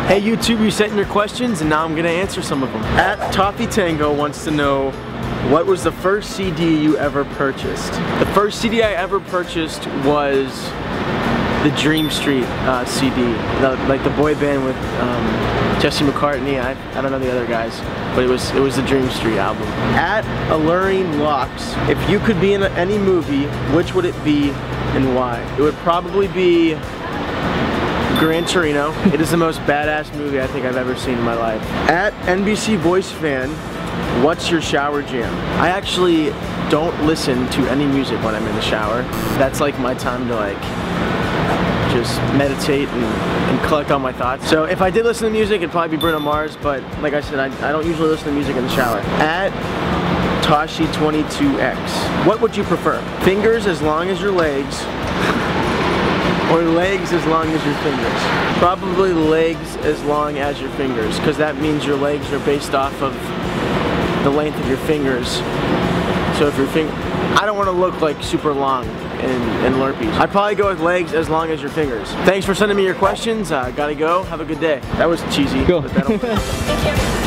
Hey YouTube, you sent in your questions and now I'm gonna answer some of them. At Toffee Tango wants to know, what was the first CD you ever purchased? The first CD I ever purchased was the Dream Street CD, like the boy band with Jesse McCartney. I don't know the other guys, but it was the Dream Street album. At Alluring Locks, if you could be in any movie, which would it be and why? It would probably be Gran Torino. It is the most badass movie I think I've ever seen in my life. At NBC Voice Fan, what's your shower jam? I actually don't listen to any music when I'm in the shower. That's like my time to like just meditate and collect all my thoughts. So if I did listen to music, it'd probably be Bruno Mars, but like I said, I don't usually listen to music in the shower. At Toshi22X, what would you prefer? Fingers as long as your legs, or legs as long as your fingers? Probably legs as long as your fingers, because that means your legs are based off of the length of your fingers. So if your I don't want to look like super long in lurpies. I'd probably go with legs as long as your fingers. Thanks for sending me your questions. Gotta go. Have a good day. That was cheesy. Go. But that'll Thank you.